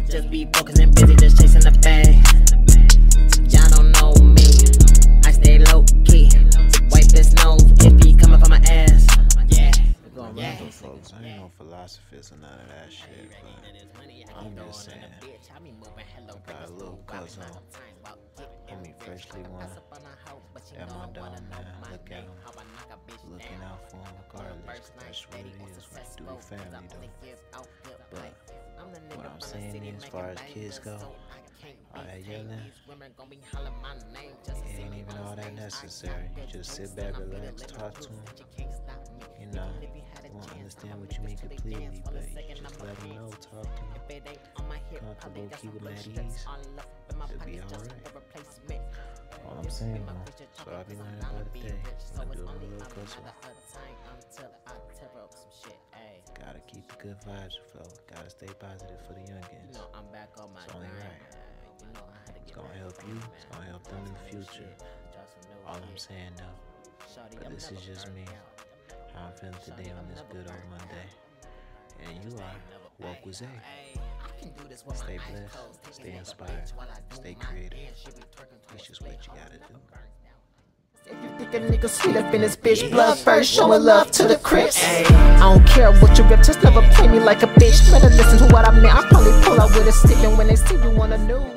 Just be focused and busy, just chasing the bag. Y'all don't know me, I stay low key. Wipe this nose if he coming for my ass. Yeah. Folks, I ain't no philosophist or none of that shit, but I'm just saying, I got a little cousin, homie freshly one, at my dome, man, look at him, looking out for him regardless, that's what it is when you do with family though. But what I'm saying is, as far as kids go, all that yelling, it ain't even all that necessary. You just sit back, relax, talk to them. You know, they won't understand what you mean completely, but you just let them know, talk to them, comfortable, keep them at ease, it'll be alright. All I'm saying though, so I'll be learning about the day, I'm gonna do a little puzzle. Gotta keep the good vibes afloat, gotta stay positive for the youngins. It's only right. It's gonna help you, it's gonna help them in the future. All I'm saying though, but this is just me, how I'm feeling today on this good old Monday. And you are WokeWitZay. Stay blessed, stay inspired, stay creative. It's just what you gotta do. If you think a nigga sweet up in this bitch, blood first, showing love to the Crips. I don't care what you rip, just never play me like a bitch. Better listen to what I mean. I probably pull out with a stick, and when they see you on the news.